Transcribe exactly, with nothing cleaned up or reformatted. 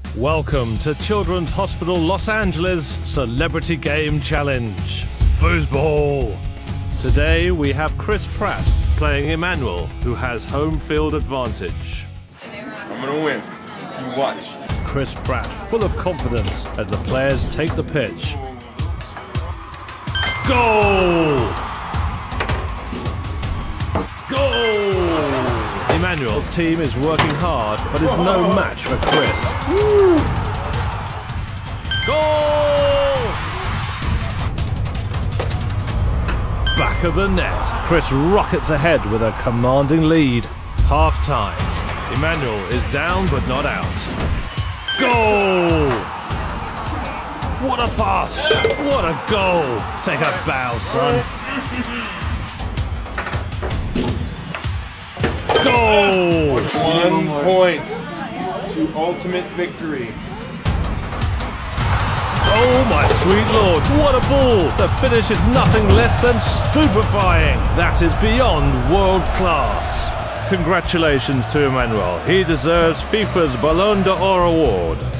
Welcome to Children's Hospital Los Angeles Celebrity Game Challenge, foosball. Today we have Chris Pratt playing Emmanuel, who has home field advantage. I'm gonna win. You watch. Chris Pratt full of confidence as the players take the pitch. Goal! Goal! Emmanuel's team is working hard, but is no match for Chris. Woo. Goal! Back of the net. Chris rockets ahead with a commanding lead. Half time. Emmanuel is down but not out. Goal! What a pass! What a goal! Take a bow, son. Goal! One point to ultimate victory. Oh my sweet lord, what a ball! The finish is nothing less than stupefying. That is beyond world class. Congratulations to Emmanuel. He deserves FIFA's Ballon d'Or award.